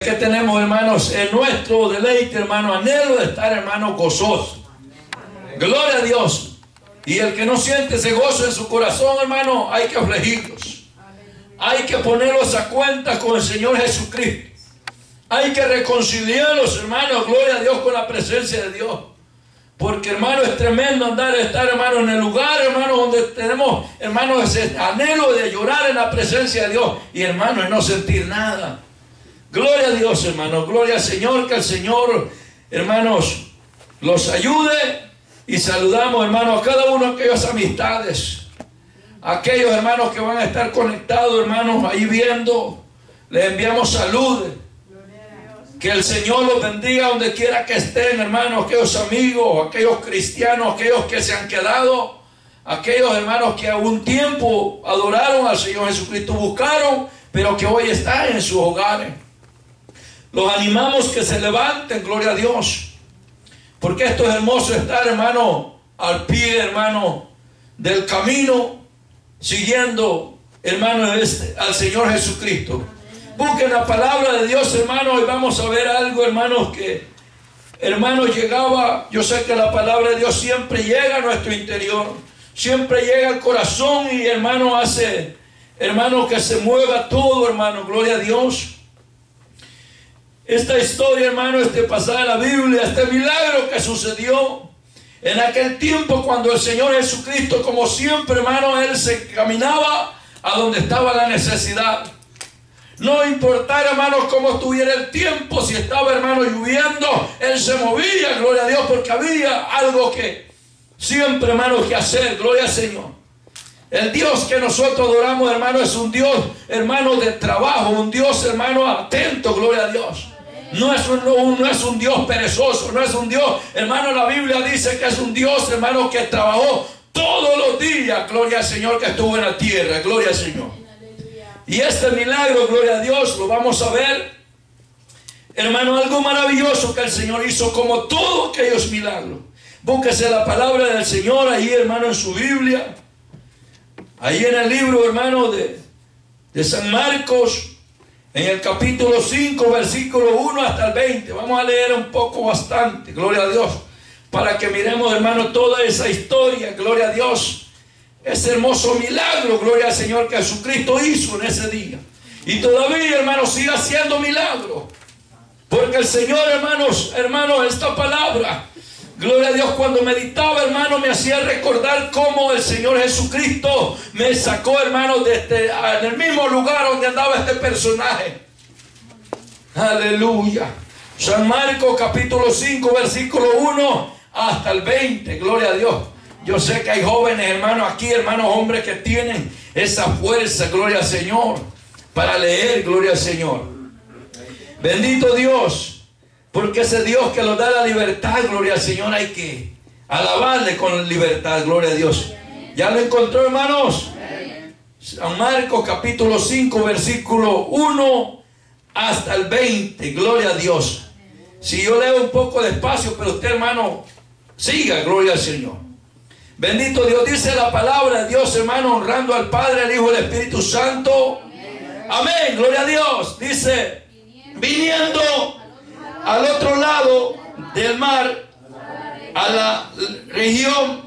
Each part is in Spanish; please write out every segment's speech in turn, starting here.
que tenemos, hermanos, en nuestro deleite, hermano, anhelo de estar, hermano, gozoso. Gloria a Dios. Y el que no siente ese gozo en su corazón, hermano, hay que afligirlos. Hay que ponerlos a cuenta con el Señor Jesucristo. Hay que reconciliarlos, hermanos, gloria a Dios, con la presencia de Dios. Porque, hermano, es tremendo estar, hermano, en el lugar, hermano, donde tenemos, hermano, ese anhelo de llorar en la presencia de Dios. Y, hermano, y no sentir nada. Gloria a Dios, hermano. Gloria al Señor, que el Señor, hermanos, los ayude. Y saludamos, hermano, a cada uno de aquellas amistades. Aquellos hermanos que van a estar conectados, hermanos, ahí viendo. Les enviamos saludos. Que el Señor los bendiga donde quiera que estén, hermanos, aquellos amigos, aquellos cristianos, aquellos que se han quedado, aquellos hermanos que a un tiempo adoraron al Señor Jesucristo, buscaron, pero que hoy están en sus hogares. Los animamos que se levanten, gloria a Dios, porque esto es hermoso estar, hermano, al pie, hermano, del camino, siguiendo, hermano, al Señor Jesucristo. Busquen la palabra de Dios, hermanos, y vamos a ver algo, hermanos, que, hermanos, llegaba. Yo sé que la palabra de Dios siempre llega a nuestro interior, siempre llega al corazón y, hermano, hace, hermano, que se mueva todo, hermano, gloria a Dios. Esta historia, hermano, este pasaje de la Biblia, este milagro que sucedió en aquel tiempo cuando el Señor Jesucristo, como siempre, hermano, Él se caminaba a donde estaba la necesidad. No importara, hermanos, cómo estuviera el tiempo, si estaba, hermano, lloviendo, Él se movía, gloria a Dios, porque había algo que siempre, hermano, que hacer, gloria al Señor. El Dios que nosotros adoramos, hermano, es un Dios, hermano, de trabajo, un Dios, hermano, atento, gloria a Dios. No es un Dios perezoso, no es un Dios, hermano, la Biblia dice que es un Dios, hermano, que trabajó todos los días, gloria al Señor, que estuvo en la tierra, gloria al Señor. Y este milagro, gloria a Dios, lo vamos a ver, hermano, algo maravilloso que el Señor hizo, como todos aquellos milagros. Búsquese la palabra del Señor ahí, hermano, en su Biblia, ahí en el libro, hermano, de San Marcos, en el capítulo 5, versículo 1 hasta el 20. Vamos a leer un poco, bastante, gloria a Dios, para que miremos, hermano, toda esa historia, gloria a Dios. Ese hermoso milagro, gloria al Señor, que Jesucristo hizo en ese día. Y todavía, hermanos, sigue haciendo milagros. Porque el Señor, hermanos, esta palabra, gloria a Dios, cuando meditaba, hermano, me hacía recordar cómo el Señor Jesucristo me sacó, hermano, en el mismo lugar donde andaba este personaje. Aleluya. San Marcos, capítulo 5, versículo 1 hasta el 20. Gloria a Dios. Yo sé que hay jóvenes, hermanos, aquí, hermanos, hombres que tienen esa fuerza, gloria al Señor, para leer, gloria al Señor. Bendito Dios, porque ese Dios que nos da la libertad, gloria al Señor, hay que alabarle con libertad, gloria a Dios. ¿Ya lo encontró, hermanos? San Marcos, capítulo 5, versículo 1 hasta el 20, gloria a Dios. Si yo leo un poco despacio, pero usted, hermano, siga, gloria al Señor. Bendito Dios, dice la palabra de Dios, hermano, honrando al Padre, al Hijo y al Espíritu Santo. Amén, gloria a Dios. Dice, viniendo al otro lado del mar, a la región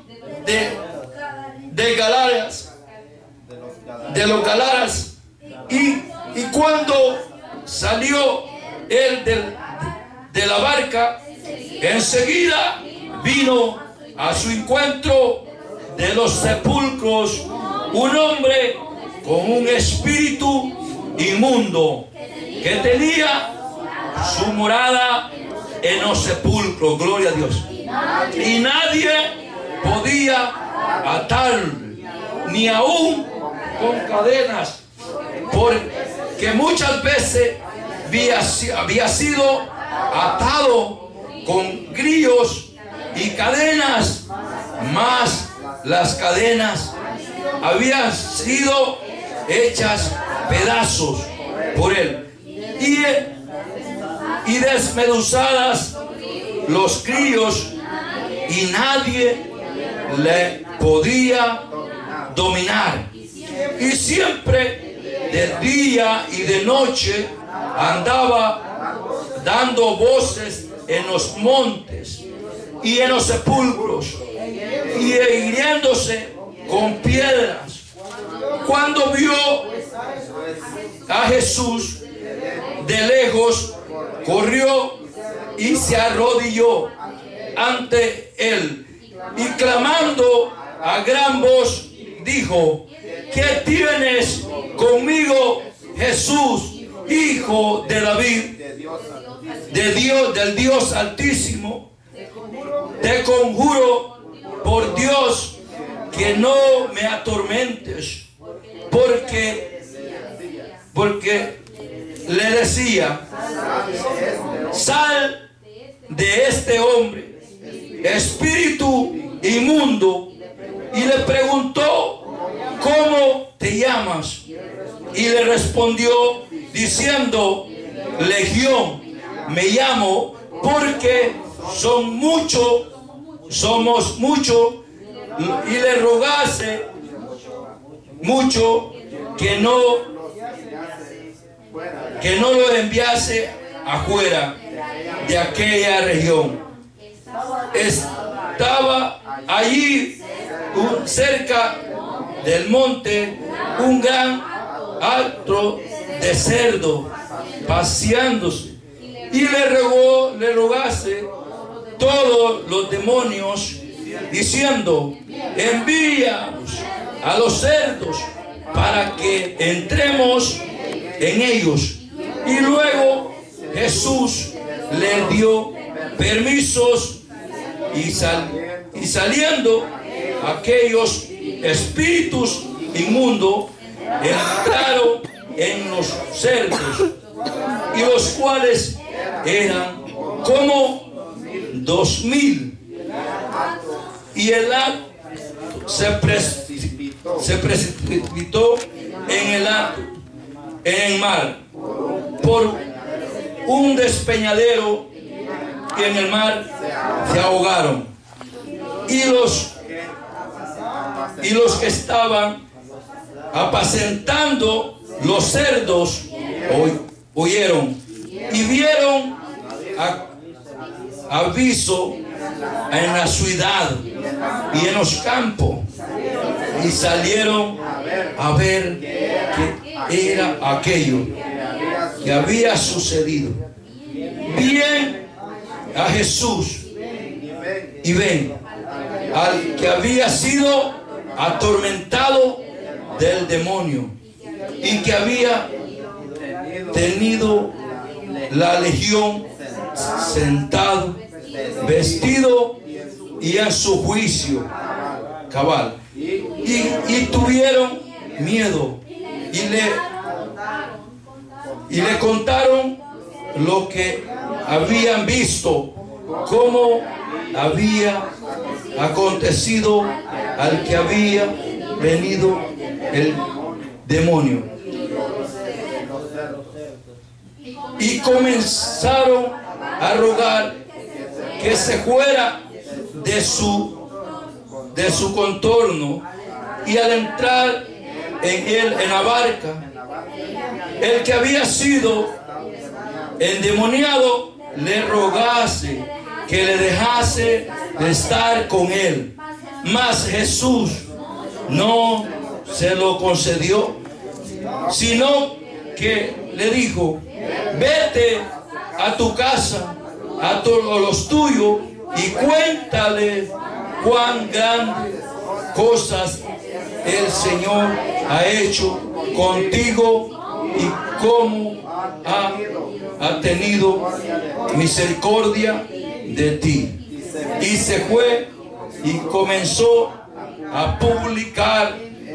de Galaras, de los Galaras, y cuando salió él de la barca, enseguida vino a su encuentro de los sepulcros un hombre con un espíritu inmundo que tenía su morada en los sepulcros, gloria a Dios, y nadie podía atarle, ni aún con cadenas, porque muchas veces había sido atado con grillos y cadenas, mas las cadenas habían sido hechas pedazos por él, y desmenuzadas los grillos, y nadie le podía dominar. Y siempre de día y de noche andaba dando voces en los montes y en los sepulcros, y hiriéndose con piedras. Cuando vio a Jesús de lejos, corrió y se arrodilló ante él, y clamando a gran voz dijo: ¿qué tienes conmigo, Jesús, Hijo de David? Del Dios Altísimo, te conjuro por Dios que no me atormentes. Porque le decía: sal de este hombre, espíritu inmundo. Y le preguntó: ¿cómo te llamas? Y le respondió diciendo: Legión, me llamo porque somos muchos. Y le rogase mucho que no lo enviase afuera de aquella región. Estaba allí cerca del monte un gran hato de cerdo paseándose, y le rogase todos los demonios, diciendo: envíanos a los cerdos para que entremos en ellos. Y luego Jesús le dio permisos, y saliendo aquellos espíritus inmundos entraron en los cerdos, y los cuales eran como 2000. Y el hato se precipitó en el mar por un despeñadero, y en el mar se ahogaron. Y los que estaban apacentando los cerdos oyeron y vieron aviso en la ciudad y en los campos, y salieron a ver qué era aquello que había sucedido. Bien a Jesús, y ven al que había sido atormentado del demonio, y que había tenido la legión, sentado, vestido y en su juicio cabal. Y tuvieron miedo, y le contaron lo que habían visto, cómo había acontecido al que había venido el demonio. Y comenzaron a rogar que se fuera de su contorno, y al entrar en la barca, el que había sido endemoniado le rogase que le dejase de estar con él. Mas Jesús no se lo concedió, sino que le dijo: vete a tu casa, a los tuyos, y cuéntale cuán grandes cosas el Señor ha hecho contigo, y cómo ha tenido misericordia de ti. Y se fue y comenzó a publicar,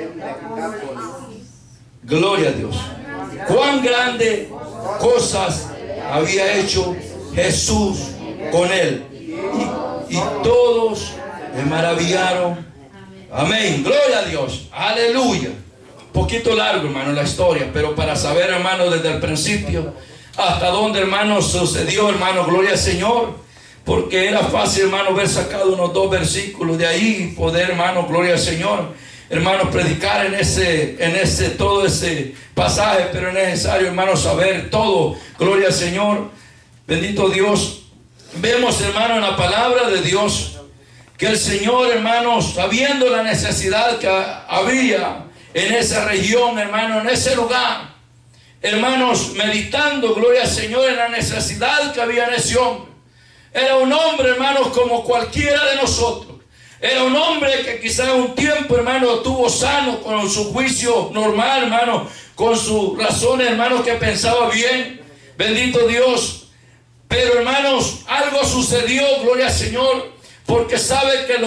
gloria a Dios, cuán grandes cosas había hecho Jesús con él. Y todos me maravillaron. Amén, gloria a Dios, aleluya. Poquito largo, hermano, la historia, pero para saber, hermano, desde el principio hasta dónde, hermano, sucedió, hermano, gloria al Señor. Porque era fácil, hermano, haber sacado unos 2 versículos de ahí y poder, hermano, gloria al Señor, hermano, predicar en todo ese pasaje. Pero es necesario, hermano, saber todo, gloria al Señor. bendito Dios, vemos, hermano, en la palabra de Dios, que el Señor, hermanos, sabiendo la necesidad que había en esa región, hermano, en ese lugar, hermanos, meditando, gloria al Señor, en la necesidad que había en ese hombre. Era un hombre, hermanos, como cualquiera de nosotros. Era un hombre que quizás un tiempo, hermano, estuvo sano con su juicio normal, hermano, con sus razones, hermanos, que pensaba bien. Bendito Dios. Pero, hermanos, algo sucedió, gloria al Señor, porque sabe que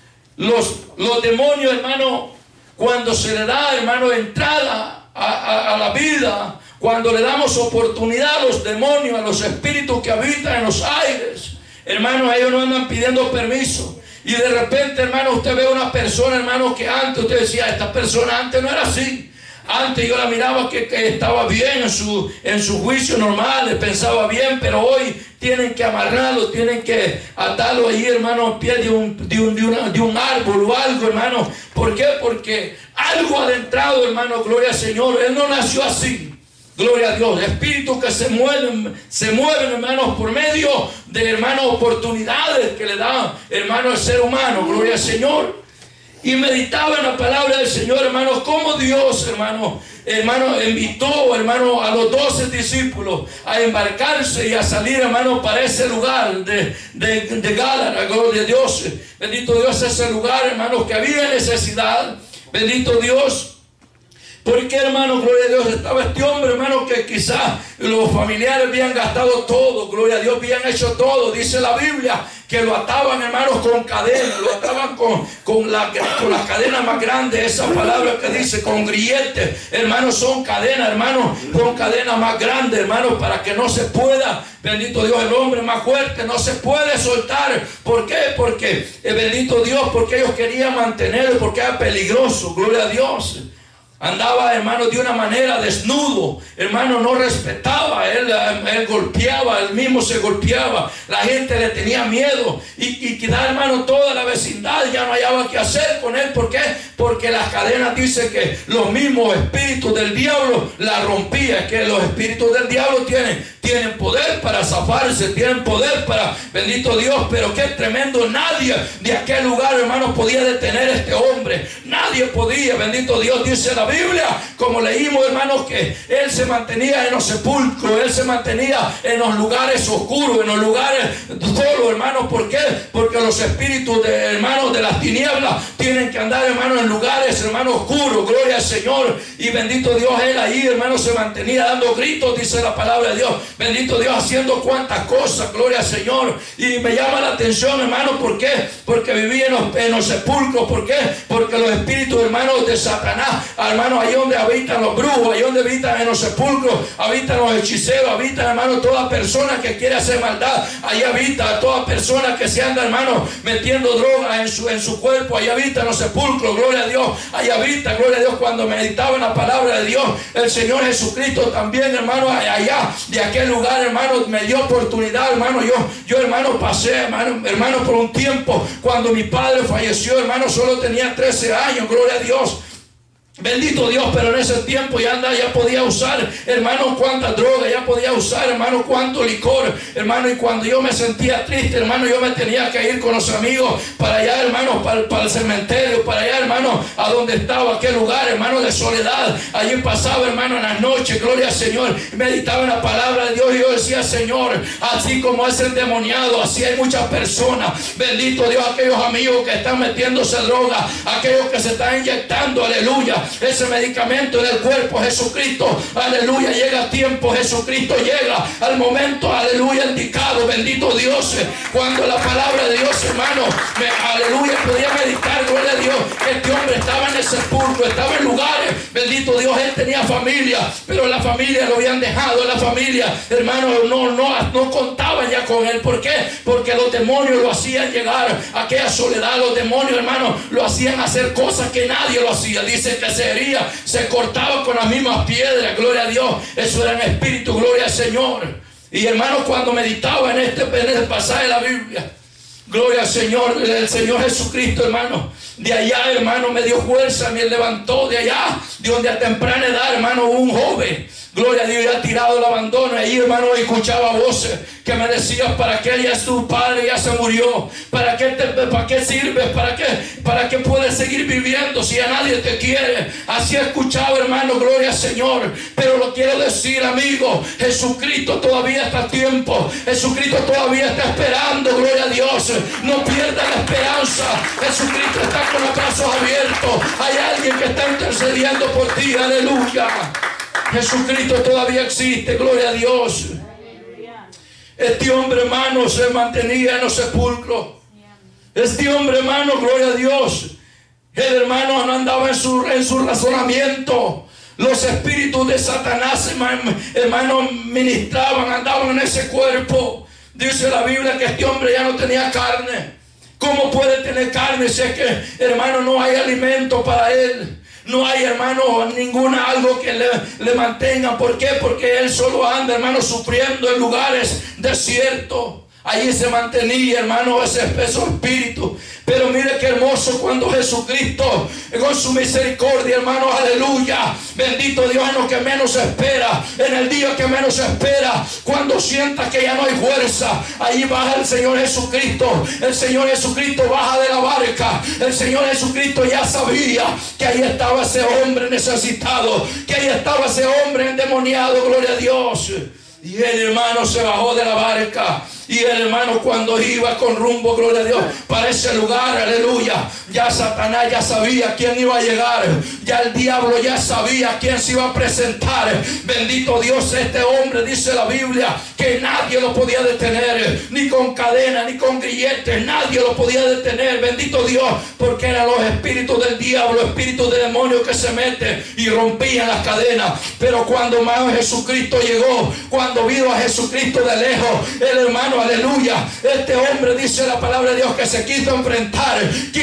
los demonios, hermano, cuando se le da, hermano, entrada a la vida, cuando le damos oportunidad a los demonios, a los espíritus que habitan en los aires, hermano, ellos no andan pidiendo permiso. Y de repente, hermano, usted ve una persona, hermano, que antes usted decía, esta persona antes no era así. Antes yo la miraba que estaba bien en su juicio normal, pensaba bien, pero hoy tienen que amarrarlo, tienen que atarlo ahí, hermano, a pie de un árbol o algo, hermano. ¿Por qué? Porque algo adentrado, hermano, gloria al Señor. Él no nació así. Gloria a Dios. Espíritus que se mueven, hermanos, por medio de, hermanos, oportunidades que le da, hermano, el ser humano. Gloria al Señor. Y meditaba en la palabra del Señor, hermanos, cómo Dios, hermano, invitó, hermano, a los 12 discípulos a embarcarse y a salir, hermano, para ese lugar de Gádara. Gloria a Dios. Bendito Dios, ese lugar, hermano, que había necesidad. Bendito Dios. Porque, hermano, gloria a Dios, estaba este hombre, hermano, que quizás los familiares habían gastado todo, gloria a Dios, habían hecho todo. Dice la Biblia que lo ataban, hermanos, con cadenas, lo ataban con las cadenas más grandes, esa palabra que dice, con grilletes, hermanos, son cadenas, hermanos, con cadenas más grandes, hermanos, para que no se pueda, bendito Dios, el hombre más fuerte no se puede soltar. ¿Por qué? Porque, bendito Dios, porque ellos querían mantenerlo, porque era peligroso, gloria a Dios. Andaba, hermano, de una manera desnudo, hermano, no respetaba, él golpeaba, él mismo se golpeaba, la gente le tenía miedo y quizás, hermano, toda la vecindad ya no hallaba qué hacer con él. ¿Por qué? Porque las cadenas dicen que los mismos espíritus del diablo la rompían, que los espíritus del diablo tienen poder para zafarse, tienen poder para, bendito Dios, pero qué tremendo, nadie de aquel lugar, hermano, podía detener a este hombre, nadie podía, bendito Dios. Dice la Biblia, como leímos, hermanos, que él se mantenía en los sepulcros, él se mantenía en los lugares oscuros, en los lugares solos, hermanos. ¿Por qué? Porque los espíritus de, hermanos, de las tinieblas tienen que andar, hermanos, en lugares, hermanos, oscuros. Gloria al Señor. Y bendito Dios, él ahí, hermanos, se mantenía dando gritos, dice la palabra de Dios. Bendito Dios, haciendo cuantas cosas, gloria al Señor. Y me llama la atención, hermano, ¿por qué? Porque vivía en los sepulcros. ¿Por qué? Porque los espíritus, hermanos, de Satanás, hermanos, ahí donde habitan los brujos, ahí donde habitan en los sepulcros, habitan los hechiceros, habitan, hermano, toda persona que quiere hacer maldad, ahí habita toda persona que se anda, hermano, metiendo drogas en su cuerpo, ahí habita en los sepulcros, gloria a Dios, ahí habita, gloria a Dios. Cuando meditaba en la palabra de Dios, el Señor Jesucristo también, hermano, allá de aquel lugar, hermano, me dio oportunidad, hermano. Yo hermano, pasé, hermano, por un tiempo, cuando mi padre falleció, hermano, solo tenía 13 años, gloria a Dios. Bendito Dios, pero en ese tiempo ya podía usar, hermano, cuánta droga, ya podía usar, hermano, cuánto licor, hermano. Y cuando yo me sentía triste, hermano, yo me tenía que ir con los amigos para allá, hermano, para el cementerio, para allá, hermano, a donde estaba aquel lugar, hermano, de soledad. Allí pasaba, hermano, en las noches, gloria al Señor, meditaba en la palabra de Dios y yo decía, Señor, así como es endemoniado, así hay muchas personas, bendito Dios, aquellos amigos que están metiéndose droga, aquellos que se están inyectando, aleluya, ese medicamento en el cuerpo, Jesucristo, aleluya, llega a tiempo, Jesucristo llega al momento, aleluya, indicado, bendito Dios. Cuando la palabra de Dios, hermano, aleluya, podía meditar, gloria a Dios, este hombre estaba en el sepulcro, estaba en lugares, bendito Dios, él tenía familia, pero la familia lo habían dejado, la familia, hermano, no contaban ya con él. ¿Por qué? Porque los demonios lo hacían llegar a aquella soledad, los demonios, hermano, lo hacían hacer cosas que nadie lo hacía. Dice que se hería, se cortaba con las mismas piedras, gloria a Dios. Eso era en espíritu, gloria al Señor. Y hermano, cuando meditaba en este pasaje de la Biblia, gloria al Señor, el Señor Jesucristo, hermano, de allá, hermano, me dio fuerza, me levantó de allá, de donde a temprana edad, hermano, un joven, Gloria a Dios, ya tirado el abandono. Ahí, hermano, escuchaba voces que me decían: ¿para qué? Ya es tu padre, ya se murió. ¿Para qué sirves? ¿Para qué puedes seguir viviendo si ya nadie te quiere? Así escuchaba, hermano, gloria al Señor. Pero lo quiero decir, amigo, Jesucristo todavía está a tiempo. Jesucristo todavía está esperando, gloria a Dios. No pierda la esperanza. Jesucristo está con los brazos abiertos. Hay alguien que está intercediendo por ti, aleluya. Jesucristo todavía existe, gloria a Dios. Este hombre, hermano, se mantenía en los sepulcros. Este hombre, hermano, gloria a Dios. El hermano no andaba en su razonamiento. Los espíritus de Satanás, hermano, ministraban, andaban en ese cuerpo. Dice la Biblia que este hombre ya no tenía carne. ¿Cómo puede tener carne si es que, hermano, no hay alimento para él? No hay, hermano, algo que le mantenga. ¿Por qué? Porque él solo anda, hermano, sufriendo en lugares desiertos. Allí se mantenía, hermano, ese espeso espíritu. Pero mire qué hermoso cuando Jesucristo, con su misericordia, hermano, aleluya, bendito Dios, en lo que menos espera, en el día que menos espera, cuando sienta que ya no hay fuerza, ahí baja el Señor Jesucristo. El Señor Jesucristo baja de la barca. El Señor Jesucristo ya sabía que ahí estaba ese hombre necesitado, que ahí estaba ese hombre endemoniado, gloria a Dios. Y el hermano se bajó de la barca. Y el hermano, cuando iba con rumbo, gloria a Dios, para ese lugar, aleluya, ya Satanás ya sabía quién iba a llegar. Ya el diablo ya sabía quién se iba a presentar. Bendito Dios, este hombre, dice la Biblia, que nadie lo podía detener, ni con cadena, ni con grilletes. Nadie lo podía detener, bendito Dios, porque eran los espíritus del diablo, espíritus de demonios que se meten y rompían las cadenas. Pero cuando más Jesucristo llegó, cuando vio a Jesucristo de lejos, el hermano, aleluya, este hombre, dice la palabra de Dios, que se quiso enfrentar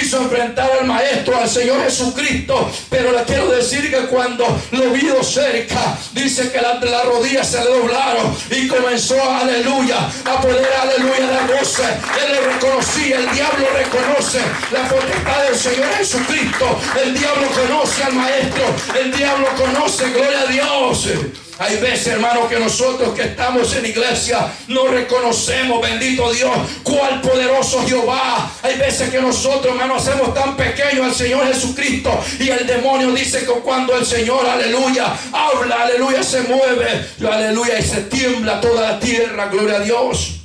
al maestro, al Señor Jesucristo. Pero le quiero decir que cuando lo vio cerca, dice que las rodillas se le doblaron y comenzó, aleluya, a poder, aleluya, dar voces. Él le reconocía, el diablo reconoce la potestad del Señor Jesucristo. El diablo conoce al maestro, el diablo conoce, gloria a Dios. Hay veces, hermano, que nosotros que estamos en iglesia no reconocemos, bendito Dios, cuál poderoso Jehová. Hay veces que nosotros, hermano, hacemos tan pequeño al Señor Jesucristo, y el demonio dice que cuando el Señor, aleluya, habla, aleluya, se mueve, aleluya, y se tiembla toda la tierra, gloria a Dios.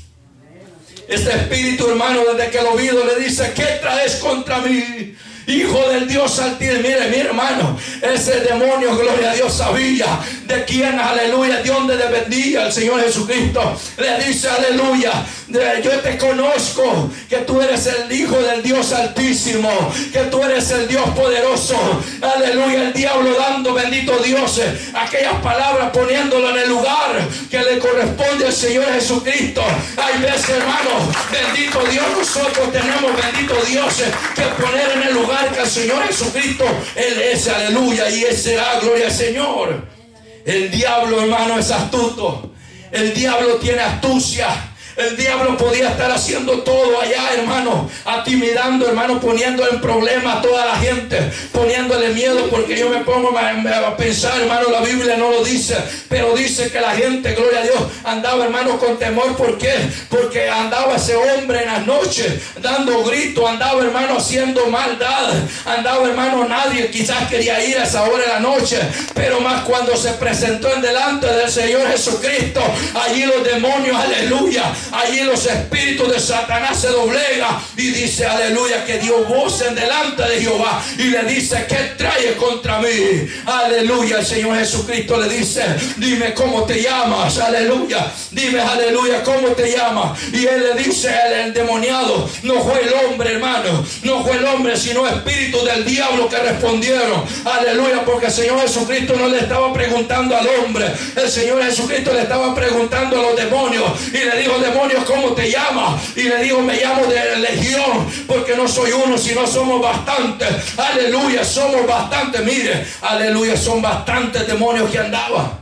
Este espíritu, hermano, desde que lo vio, le dice: ¿qué traes contra mí, Hijo del Dios Altísimo? Mire, hermano, ese demonio, gloria a Dios, sabía de quién, aleluya, de dónde dependía el Señor Jesucristo. Le dice, aleluya, yo te conozco, que tú eres el Hijo del Dios Altísimo, que tú eres el Dios poderoso. Aleluya, el diablo dando, bendito Dios, aquellas palabras, poniéndolo en el lugar que le corresponde al Señor Jesucristo. Hay veces, hermano, bendito Dios, nosotros tenemos, bendito Dios, que poner en el lugar que el Señor Jesucristo, Él es, aleluya, y Él será, gloria al Señor. El diablo, hermano, es astuto. El diablo tiene astucia. El diablo podía estar haciendo todo allá, hermano, atimidando, hermano, poniendo en problemas a toda la gente, poniéndole miedo. Porque yo me pongo a pensar, hermano, la Biblia no lo dice, pero dice que la gente, gloria a Dios, andaba, hermano, con temor. ¿Por qué? Porque andaba ese hombre en las noches dando gritos, andaba, hermano, haciendo maldad, andaba, hermano, nadie quizás quería ir a esa hora de la noche, pero más cuando se presentó en delante del Señor Jesucristo, allí los demonios, aleluya, allí los espíritus de Satanás se doblegan, y dice, aleluya, que dio voz en delante de Jehová y le dice: ¿qué trae contra mí? Aleluya, el Señor Jesucristo le dice: dime cómo te llamas, aleluya, dime, aleluya, cómo te llamas. Y él le dice, el endemoniado, no fue el hombre, hermano, no fue el hombre, sino espíritus del diablo que respondieron, aleluya, porque el Señor Jesucristo no le estaba preguntando al hombre, el Señor Jesucristo le estaba preguntando a los demonios, y le dijo: demonios, ¿cómo te llamas? Y le dijo: me llamo de legión, porque no soy uno, sino somos bastantes. Aleluya, somos bastantes. Mire, aleluya, son bastantes demonios que andaban.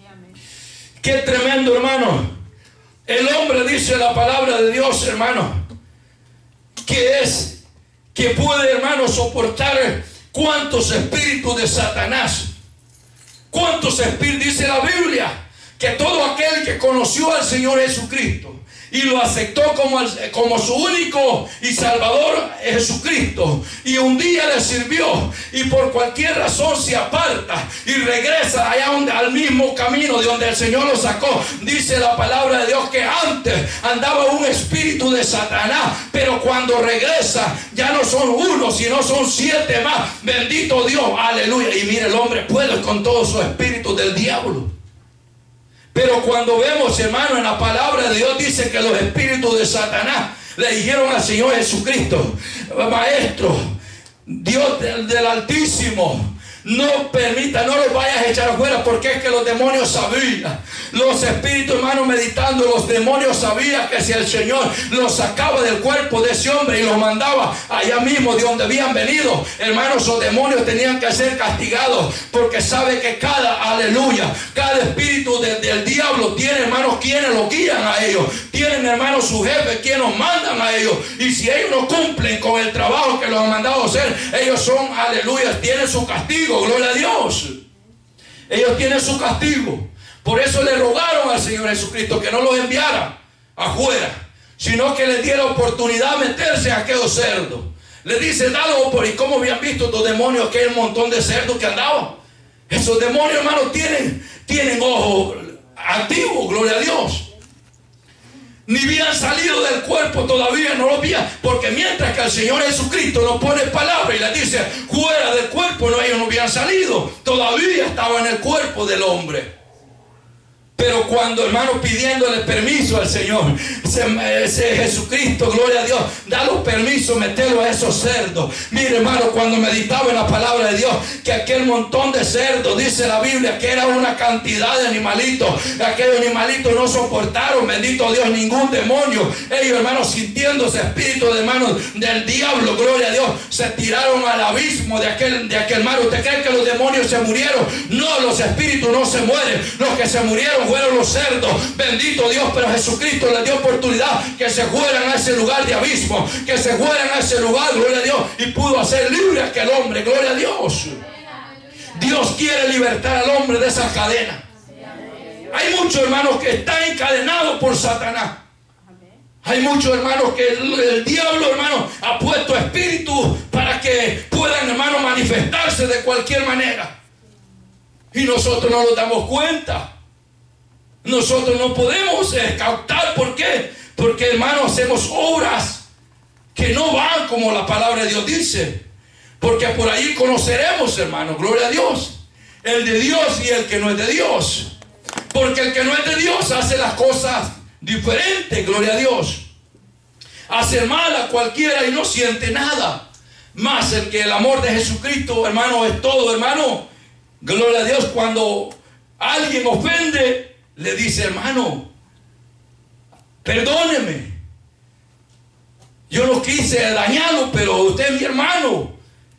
Qué tremendo, hermano. El hombre, dice la palabra de Dios, hermano, que puede, hermano, soportar cuántos espíritus de Satanás. ¿Cuántos espíritus? Dice la Biblia que todo aquel que conoció al Señor Jesucristo y lo aceptó como su único y salvador Jesucristo, y un día le sirvió y por cualquier razón se aparta y regresa allá al mismo camino de donde el Señor lo sacó, dice la palabra de Dios que antes andaba un espíritu de Satanás, pero cuando regresa ya no son uno, sino son 7 más. Bendito Dios, aleluya. Y mire, el hombre puede con todos sus espíritus del diablo. Pero cuando vemos, hermano, en la palabra de Dios dice que los espíritus de Satanás le dijeron al Señor Jesucristo: Maestro, Dios del Altísimo, no permita, no los vayas a echar afuera, porque es que los demonios sabían. Los espíritus, hermanos, meditando, los demonios sabían que si el Señor los sacaba del cuerpo de ese hombre y los mandaba allá mismo de donde habían venido, hermanos, los demonios tenían que ser castigados, porque sabe que cada espíritu del diablo tiene, hermanos, quienes lo guían a ellos, tienen, hermanos, su jefe, quienes los mandan a ellos, y si ellos no cumplen con el trabajo que los han mandado a hacer, ellos son, aleluya, tienen su castigo. Gloria a Dios. Ellos tienen su castigo. Por eso le rogaron al Señor Jesucristo que no los enviara afuera, sino que les diera oportunidad de meterse a aquellos cerdos. Le dice: dalo por. ¿Y cómo habían visto estos demonios? Que hay un montón de cerdos que andaban. Esos demonios, hermanos, tienen ojos activos. Gloria a Dios. Ni habían salido del cuerpo todavía, no lo veían, porque mientras que el Señor Jesucristo nos pone palabra y les dice fuera del cuerpo, no, ellos no habían salido, todavía estaban en el cuerpo del hombre. Pero cuando, hermano, pidiéndole permiso al Señor, Jesucristo, gloria a Dios, da los permisos, meterlo a esos cerdos. Mire, hermano, cuando meditaba en la palabra de Dios, que aquel montón de cerdos, dice la Biblia, que era una cantidad de animalitos. Aquellos animalitos no soportaron, bendito Dios, ningún demonio. Ellos, hermanos, sintiéndose espíritu de hermanos del diablo, gloria a Dios, se tiraron al abismo de aquel mar. ¿Usted cree que los demonios se murieron? No, los espíritus no se mueren. Los que se murieron fueron los cerdos, bendito Dios. Pero Jesucristo les dio oportunidad que se fueran a ese lugar de abismo, que se fueran a ese lugar, gloria a Dios, y pudo hacer libre a aquel hombre, gloria a Dios. Dios quiere libertar al hombre de esa cadena. Hay muchos hermanos que están encadenados por Satanás. Hay muchos hermanos que el diablo, hermano, ha puesto espíritus para que puedan, hermano, manifestarse de cualquier manera, y nosotros no nos damos cuenta. Nosotros no podemos captar. ¿Por qué? Porque, hermano, hacemos obras que no van como la palabra de Dios dice. Porque por ahí conoceremos, hermano, gloria a Dios, el de Dios y el que no es de Dios. Porque el que no es de Dios hace las cosas diferentes, gloria a Dios. Hace mal a cualquiera y no siente nada. Más el que el amor de Jesucristo, hermano, es todo, hermano. Gloria a Dios. Cuando alguien ofende, le dice: hermano, perdóneme, yo no quise dañarlo, pero usted es mi hermano.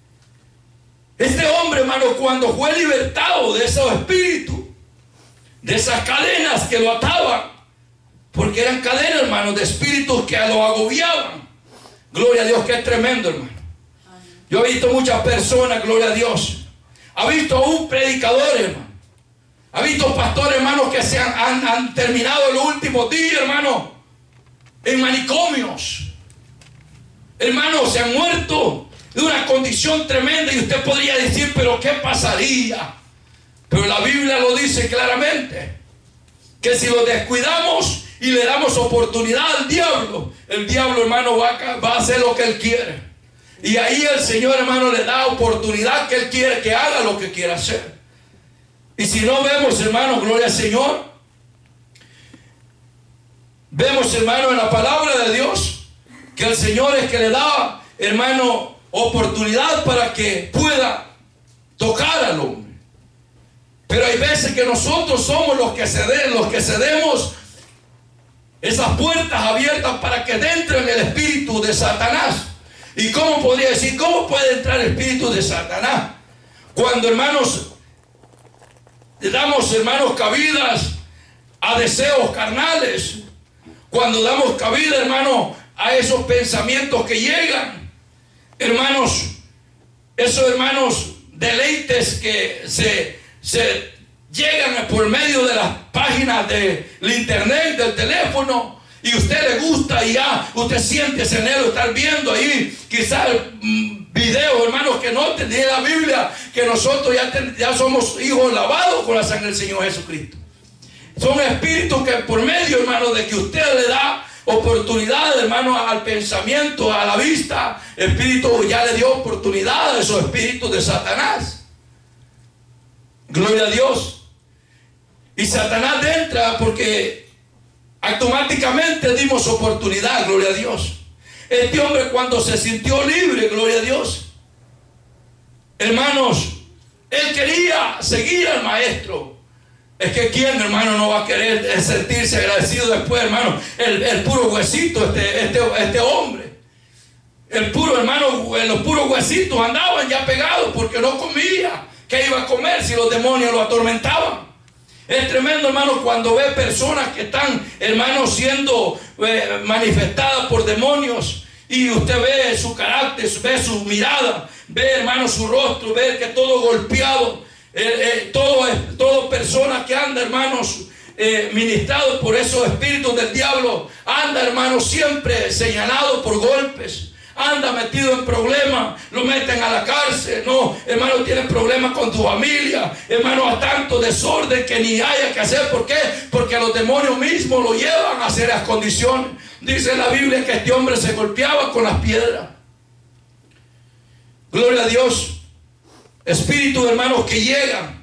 Este hombre, hermano, cuando fue libertado de esos espíritus, de esas cadenas que lo ataban, porque eran cadenas, hermano, de espíritus que lo agobiaban. Gloria a Dios, que es tremendo, hermano. Yo he visto muchas personas, gloria a Dios. Ha visto a un predicador, hermano. Ha visto pastores, hermanos, que se han terminado los últimos días, hermano, en manicomios. Hermanos, se han muerto de una condición tremenda, y usted podría decir: pero ¿qué pasaría? Pero la Biblia lo dice claramente, que si lo descuidamos y le damos oportunidad al diablo, el diablo, hermano, va a hacer lo que él quiere. Y ahí el Señor, hermano, le da oportunidad que él quiere que haga lo que quiera hacer. Y si no vemos, hermano, gloria al Señor, vemos, hermano, en la palabra de Dios, que el Señor es que le da, hermano, oportunidad para que pueda tocar al hombre. Pero hay veces que nosotros somos los que cedemos esas puertas abiertas para que entre en el espíritu de Satanás. ¿Y cómo podría decir? ¿Cómo puede entrar el espíritu de Satanás? Cuando, hermanos, le damos, hermanos, cabidas a deseos carnales. Cuando damos cabida, hermano, a esos pensamientos que llegan. Hermanos, esos, hermanos, deleites que se llegan por medio de las páginas del internet, del teléfono, y usted le gusta y ya usted siente ese anhelo de estar viendo ahí quizás videos, hermanos, que no tenía la Biblia, que nosotros ya somos hijos lavados con la sangre del Señor Jesucristo. Son espíritus que por medio, hermano, de que usted le da oportunidad, hermano, al pensamiento, a la vista, el espíritu ya le dio oportunidad a esos espíritus de Satanás. Gloria a Dios. Y Satanás entra porque automáticamente dimos oportunidad, gloria a Dios. Este hombre, cuando se sintió libre, gloria a Dios, hermanos, él quería seguir al maestro. Es que quién, hermano, no va a querer sentirse agradecido después, hermano. El puro huesito, este hombre. El puro, hermano, los puros huesitos andaban ya pegados porque no comía. ¿Qué iba a comer si los demonios lo atormentaban? Es tremendo, hermano, cuando ve personas que están, hermano, siendo manifestadas por demonios, y usted ve su carácter, ve su mirada, ve, hermano, su rostro, ve que todo golpeado. Todo persona que anda, hermanos, ministrado por esos espíritus del diablo, anda, hermanos, siempre señalado por golpes, anda metido en problemas, lo meten a la cárcel, no, hermano, tienen problemas con tu familia, hermano, a tanto desorden que ni haya que hacer. ¿Por qué? Porque los demonios mismos lo llevan a hacer las condiciones. Dice la Biblia que este hombre se golpeaba con las piedras. Gloria a Dios. Espíritus, hermanos, que llegan.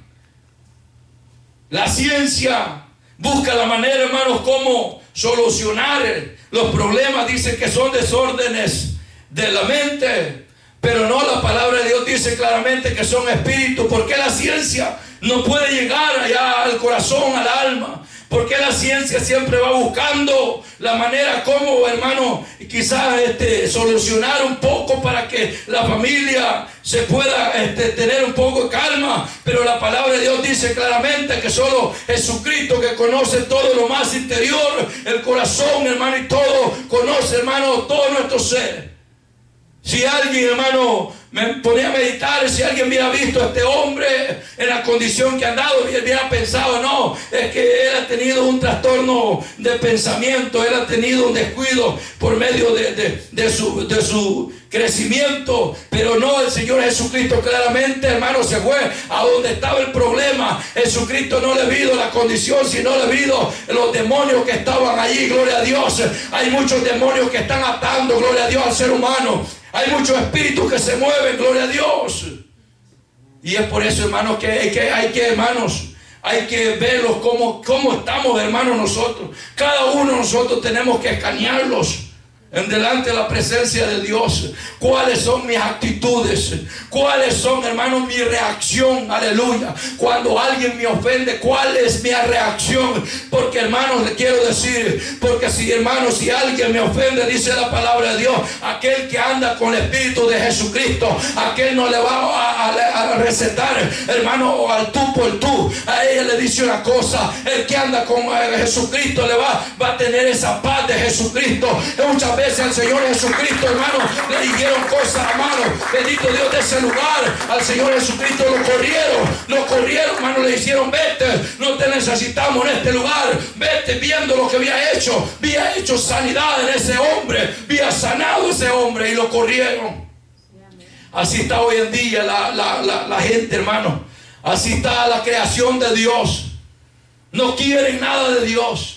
La ciencia busca la manera, hermanos, cómo solucionar los problemas. Dice que son desórdenes de la mente, pero no, la palabra de Dios dice claramente que son espíritus. ¿Por qué la ciencia no puede llegar allá al corazón, al alma? Porque la ciencia siempre va buscando la manera como, hermano, quizás solucionar un poco para que la familia se pueda tener un poco de calma. Pero la palabra de Dios dice claramente que solo Jesucristo, que conoce todo lo más interior, el corazón, hermano, y todo, conoce, hermano, todo nuestro ser. Si alguien, hermano, me ponía a meditar, si alguien hubiera visto a este hombre en la condición que ha andado, y él hubiera pensado, no, es que él ha tenido un trastorno de pensamiento, él ha tenido un descuido por medio de su crecimiento. Pero no, el Señor Jesucristo claramente, hermano, se fue a donde estaba el problema. Jesucristo no le vio la condición, sino le vio los demonios que estaban allí, gloria a Dios. Hay muchos demonios que están atando, gloria a Dios, al ser humano. Hay muchos espíritus que se mueven, gloria a Dios. Y es por eso, hermanos, que hay que verlos cómo estamos, hermanos, nosotros. Cada uno de nosotros tenemos que escanearlos en delante de la presencia de Dios. ¿Cuáles son mis actitudes? ¿Cuáles son, hermanos, mi reacción? Aleluya. Cuando alguien me ofende, ¿cuál es mi reacción? Porque, hermanos, le quiero decir, porque si, hermanos, si alguien me ofende, dice la palabra de Dios, aquel que anda con el Espíritu de Jesucristo, aquel no le va a recetar, hermano, al tú por tú. A ella le dice una cosa: el que anda con Jesucristo va a tener esa paz de Jesucristo. Muchas veces al Señor Jesucristo, hermano, le dijeron cosas, hermano, bendito Dios, de ese lugar. Al Señor Jesucristo lo corrieron, hermano, le hicieron: vete, no te necesitamos en este lugar, vete. Viendo lo que había hecho sanidad en ese hombre, había sanado a ese hombre, y lo corrieron. Así está hoy en día la gente, hermano. Así está la creación de Dios. No quieren nada de Dios.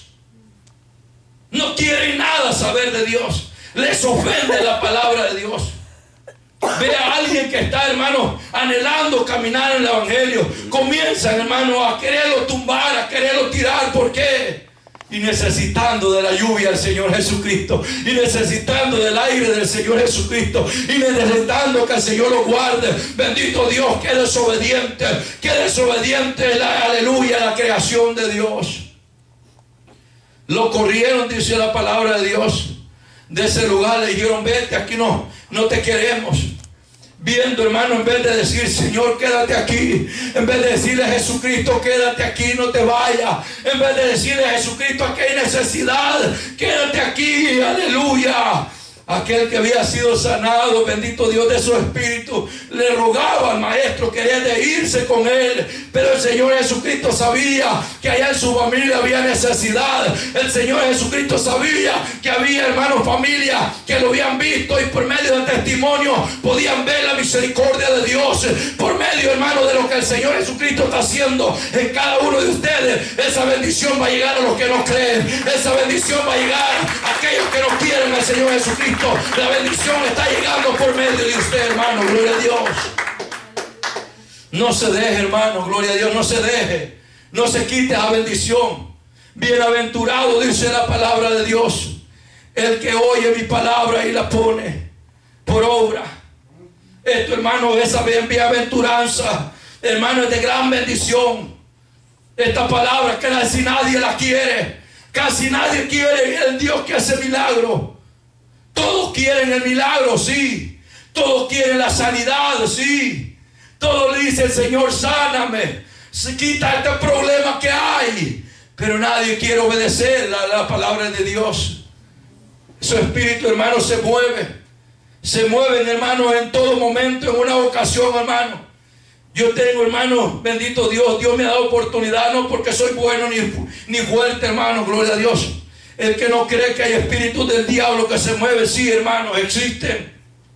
No quieren nada saber de Dios. Les ofende la palabra de Dios. Ve a alguien que está, hermano, anhelando caminar en el evangelio. Comienzan, hermano, a quererlo tumbar, a quererlo tirar. ¿Por qué? Y necesitando de la lluvia del Señor Jesucristo, y necesitando del aire del Señor Jesucristo, y necesitando que el Señor lo guarde. Bendito Dios, que desobediente, aleluya, la creación de Dios. Lo corrieron, dice la palabra de Dios, de ese lugar. Le dijeron: vete, aquí no te queremos. Viendo, hermano, en vez de decir: Señor, quédate aquí, en vez de decirle a Jesucristo: quédate aquí, no te vayas, en vez de decirle a Jesucristo: aquí hay necesidad, quédate aquí, aleluya. Aquel que había sido sanado, bendito Dios, de su espíritu, le rogaba al maestro, quería de irse con él. Pero el Señor Jesucristo sabía que allá en su familia había necesidad. El Señor Jesucristo sabía que había, hermanos, familia que lo habían visto y por medio del testimonio podían ver la misericordia de Dios. Por medio, hermanos, de lo que el Señor Jesucristo está haciendo en cada uno de ustedes, esa bendición va a llegar a los que no creen. Esa bendición va a llegar a aquellos que no quieren al Señor Jesucristo. La bendición está llegando por medio de usted, hermano. Gloria a Dios. No se deje, hermano. Gloria a Dios. No se deje. No se quite la bendición. Bienaventurado, dice la palabra de Dios, el que oye mi palabra y la pone por obra. Esto, hermano, esa bienaventuranza, hermano, es de gran bendición. Esta palabra que casi nadie la quiere. Casi nadie quiere el Dios que hace milagros. Todos quieren el milagro, sí. Todos quieren la sanidad, sí. Todos le dicen, Señor, sáname. Se quita este problema que hay. Pero nadie quiere obedecer la palabra de Dios. Su espíritu, hermano, se mueve. Se mueven, hermano, en todo momento, en una ocasión, hermano. Yo tengo, hermano, bendito Dios. Dios me ha dado oportunidad, no porque soy bueno ni fuerte, hermano, gloria a Dios. El que no cree que hay espíritus del diablo que se mueven, sí, hermano, existen.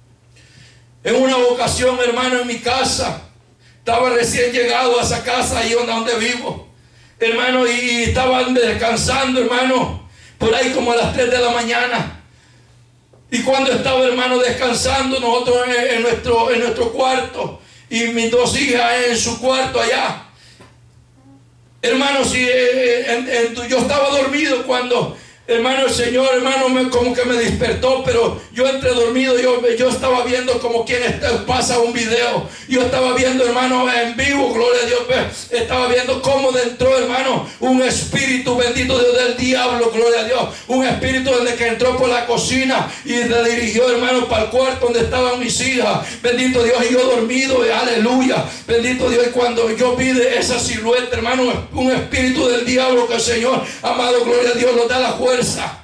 En una ocasión, hermano, en mi casa, estaba recién llegado a esa casa ahí donde vivo, hermano, y estaba descansando, hermano, por ahí como a las 3 de la mañana. Y cuando estaba, hermano, descansando, nosotros en nuestro cuarto, y mis dos hijas en su cuarto allá, hermano, yo estaba dormido cuando, hermano, el Señor, hermano, como que me despertó, pero yo entre dormido, yo estaba viendo como quien pasa un video. Yo estaba viendo, hermano, en vivo, gloria a Dios, estaba viendo cómo entró, hermano, un espíritu, bendito Dios, del diablo, gloria a Dios. Un espíritu donde que entró por la cocina y se dirigió, hermano, para el cuarto donde estaban mis hijas. Bendito Dios, y yo dormido, aleluya. Bendito Dios, y cuando yo vi de esa silueta, hermano, un espíritu del diablo que el Señor, amado, gloria a Dios, nos da la fuerza.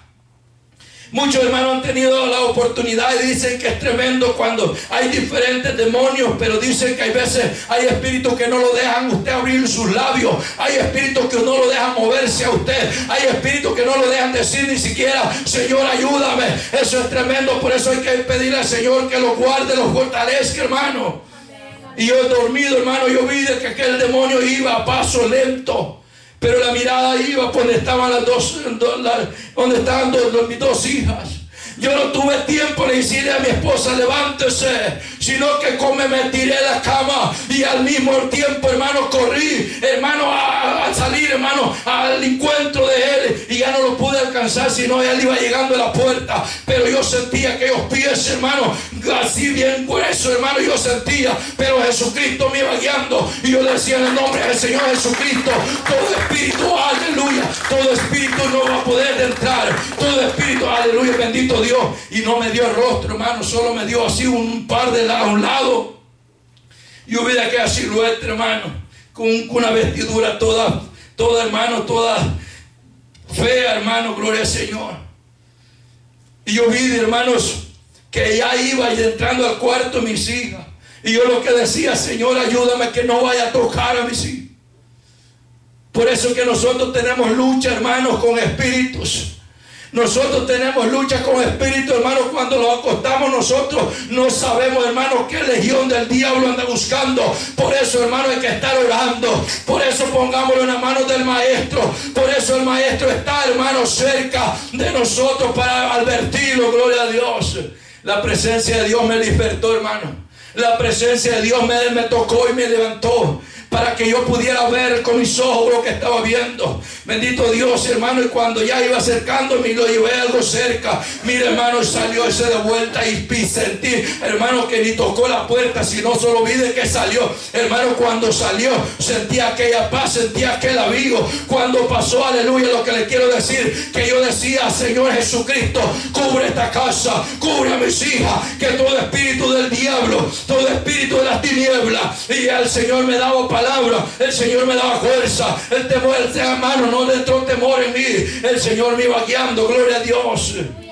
Muchos hermanos han tenido la oportunidad y dicen que es tremendo cuando hay diferentes demonios, pero dicen que hay veces hay espíritus que no lo dejan usted abrir sus labios, hay espíritus que no lo dejan moverse a usted, hay espíritus que no lo dejan decir ni siquiera, Señor, ayúdame. Eso es tremendo, por eso hay que pedirle al Señor que los guarde, los fortalezca, hermano. Y yo he dormido, hermano, yo vi de que aquel demonio iba a paso lento. Pero la mirada iba por donde estaban donde estaban mis dos hijas. Yo no tuve tiempo de decirle a mi esposa, levántese, sino que me tiré de la cama y al mismo tiempo, hermano, corrí, hermano, a salir, hermano, al encuentro de él, y ya no lo pude alcanzar, sino él iba llegando a la puerta. Pero yo sentía aquellos pies, hermano, así bien grueso, hermano, yo sentía, pero Jesucristo me iba guiando, y yo le decía en el nombre del Señor Jesucristo, todo espíritu, aleluya, todo espíritu no va a poder entrar, todo espíritu, aleluya, bendito Dios. Y no me dio el rostro, hermano, solo me dio así un par de a un lado. Yo vi aquella silueta, hermano, con una vestidura toda, hermano, toda fea, hermano, gloria al Señor. Y yo vi, hermanos, que ya iba y entrando al cuarto mis hijas. Y yo lo que decía, Señor, ayúdame que no vaya a tocar a mis hijas. Por eso que nosotros tenemos lucha, hermanos, con espíritus. Nosotros tenemos lucha con espíritu, hermanos. Cuando nos acostamos nosotros no sabemos, hermanos, qué legión del diablo anda buscando. Por eso, hermanos, hay que estar orando. Por eso pongámoslo en las manos del maestro. Por eso el maestro está, hermanos, cerca de nosotros para advertirlo, gloria a Dios. La presencia de Dios me despertó, hermano. La presencia de Dios me tocó y me levantó para que yo pudiera ver con mis ojos lo que estaba viendo. Bendito Dios, hermano. Y cuando ya iba acercándome y lo llevé algo cerca, mire, hermano, salió ese de vuelta y sentí, hermano, que ni tocó la puerta, sino solo vi de que salió. Hermano, cuando salió sentí aquella paz, sentí aquel abrigo. Cuando pasó, aleluya, lo que le quiero decir, que yo decía, Señor Jesucristo, cubre esta casa, cubre a mis hijas, que todo espíritu del diablo, todo espíritu de las tinieblas, y el Señor me daba palabra, el Señor me daba fuerza, el temor, hermano, no entró temor en mí, el Señor me iba guiando, gloria a Dios.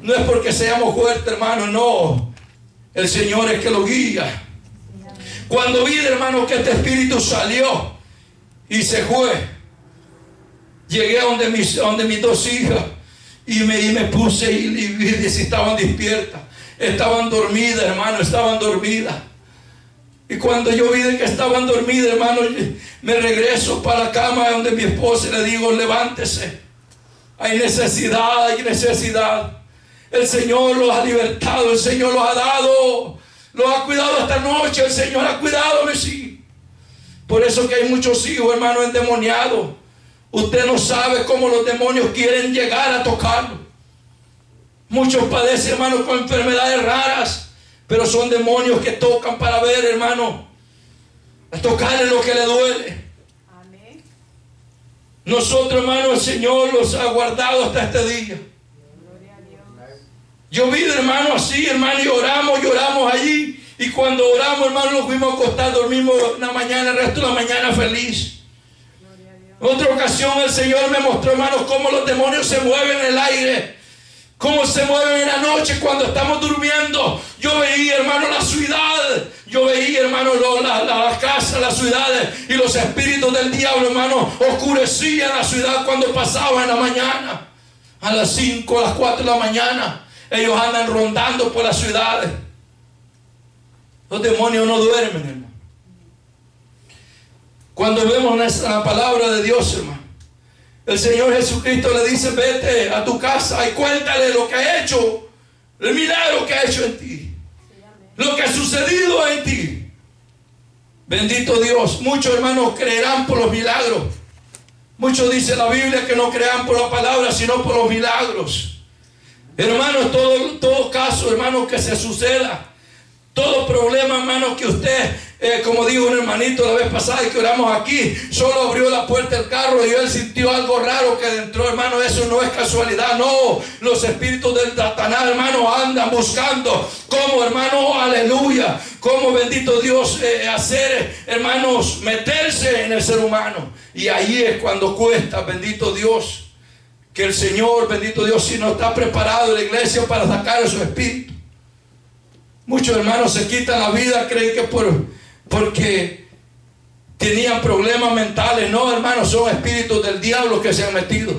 No es porque seamos fuertes, hermano, no. El Señor es que lo guía. Cuando vi, hermano, que este espíritu salió y se fue, llegué a donde mis dos hijas y me puse y vi si estaban despiertas. Estaban dormidas, hermano, estaban dormidas. Y cuando yo vi de que estaban dormidas, hermano, me regreso para la cama donde mi esposa y le digo, levántese. Hay necesidad, hay necesidad. El Señor los ha libertado, el Señor los ha dado, los ha cuidado esta noche, el Señor ha cuidado a mis hijos. Por eso que hay muchos hijos, hermano, endemoniados. Usted no sabe cómo los demonios quieren llegar a tocarlo. Muchos padecen, hermano, con enfermedades raras, pero son demonios que tocan para ver, hermano, a tocarle lo que le duele. Amén. Nosotros, hermano, el Señor los ha guardado hasta este día. Gloria a Dios. Yo vi, hermano, así, hermano, y lloramos allí. Y cuando oramos, hermano, nos fuimos a acostar, dormimos una mañana, el resto de la mañana feliz. En otra ocasión el Señor me mostró, hermanos, cómo los demonios se mueven en el aire, cómo se mueven en la noche cuando estamos durmiendo. Yo veía, hermano, la ciudad, yo veía, hermano, las casas, las ciudades, y los espíritus del diablo, hermano, oscurecían la ciudad cuando pasaba en la mañana. A las 5, a las 4 de la mañana, ellos andan rondando por las ciudades. Los demonios no duermen, hermano. Cuando vemos la palabra de Dios, hermano, el Señor Jesucristo le dice, vete a tu casa y cuéntale lo que ha hecho, el milagro que ha hecho en ti, lo que ha sucedido en ti. Bendito Dios. Muchos, hermanos, creerán por los milagros. Muchos dice la Biblia que no crean por la palabra, sino por los milagros. Hermanos, todo caso, hermanos, que se suceda, todo problema, hermano, que usted, como dijo un hermanito la vez pasada y que oramos aquí, solo abrió la puerta del carro y él sintió algo raro que entró, hermano. Eso no es casualidad, no. Los espíritus del Satanás, hermano, andan buscando cómo, hermano, aleluya, cómo, bendito Dios, hacer, hermanos, meterse en el ser humano. Y ahí es cuando cuesta, bendito Dios, que el Señor, bendito Dios, si no está preparado la iglesia para sacar a su espíritu. Muchos hermanos se quitan la vida, creen que porque tenían problemas mentales. No, hermanos, son espíritus del diablo que se han metido.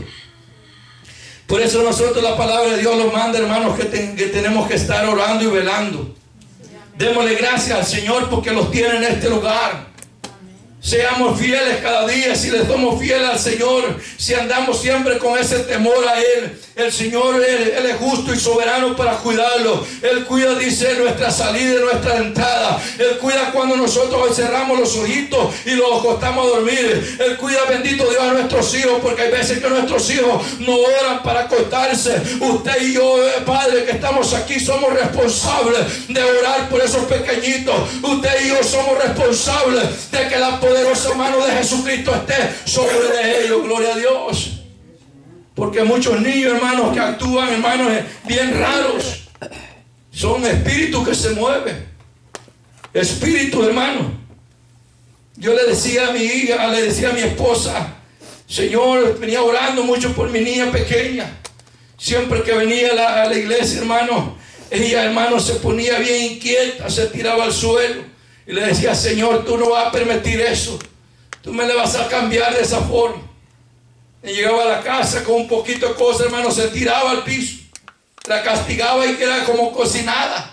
Por eso nosotros, la palabra de Dios nos manda, hermanos, que tenemos que estar orando y velando. Démosle gracias al Señor porque los tiene en este lugar. Seamos fieles cada día. Si le somos fieles al Señor, si andamos siempre con ese temor a Él, el Señor, Él es justo y soberano para cuidarlo. Él cuida, dice, nuestra salida y nuestra entrada. Él cuida cuando nosotros cerramos los ojitos y los acostamos a dormir. Él cuida, bendito Dios, a nuestros hijos, porque hay veces que nuestros hijos no oran para acostarse. Usted y yo, Padre, que estamos aquí, somos responsables de orar por esos pequeñitos. Usted y yo somos responsables de que la poderosa mano de Jesucristo esté sobre de ellos. Gloria a Dios. Porque muchos niños, hermanos, que actúan, hermanos, bien raros, son espíritus que se mueven. Espíritus, hermano. Yo le decía a mi hija, le decía a mi esposa, Señor, venía orando mucho por mi niña pequeña. Siempre que venía a la iglesia, hermano, ella, hermano, se ponía bien inquieta, se tiraba al suelo. Y le decía, Señor, tú no vas a permitir eso. Tú me le vas a cambiar de esa forma. Y llegaba a la casa con un poquito de cosas, hermano, se tiraba al piso. La castigaba y quedaba como cocinada.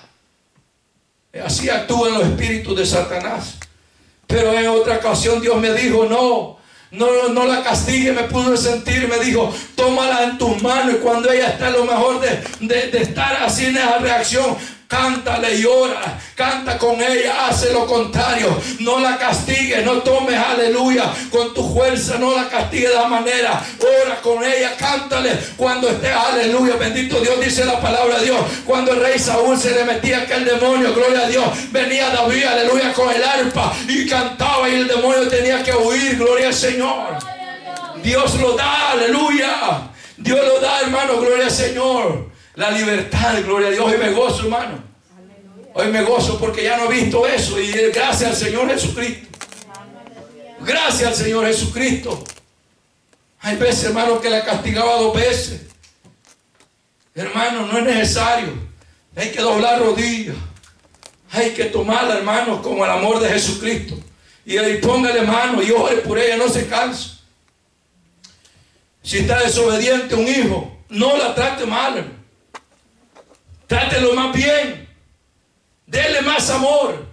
Así actúan los espíritus de Satanás. Pero en otra ocasión Dios me dijo, no la castigue. Me pudo sentir, me dijo, tómala en tus manos. Y cuando ella está lo mejor de estar así en esa reacción, cántale y ora, canta con ella, hace lo contrario. No la castigue, no tomes, aleluya, con tu fuerza, no la castigue de la manera. Ora con ella, cántale cuando esté, aleluya, bendito Dios. Dice la palabra de Dios, cuando el rey Saúl se le metía aquel demonio, gloria a Dios, venía David, aleluya, con el arpa y cantaba y el demonio tenía que huir. Gloria al Señor. Dios lo da, aleluya, Dios lo da, hermano, gloria al Señor. La libertad, gloria a Dios. Hoy me gozo, hermano. Hoy me gozo porque ya no he visto eso. Y gracias al Señor Jesucristo. Gracias al Señor Jesucristo. Hay veces, hermano, que la castigaba 2 veces. Hermano, no es necesario. Hay que doblar rodillas. Hay que tomarla, hermanos, como el amor de Jesucristo. Y ahí póngale mano y ore por ella, no se canse. Si está desobediente un hijo, no la trate mal, hermano. Trátelo más bien. Dele más amor.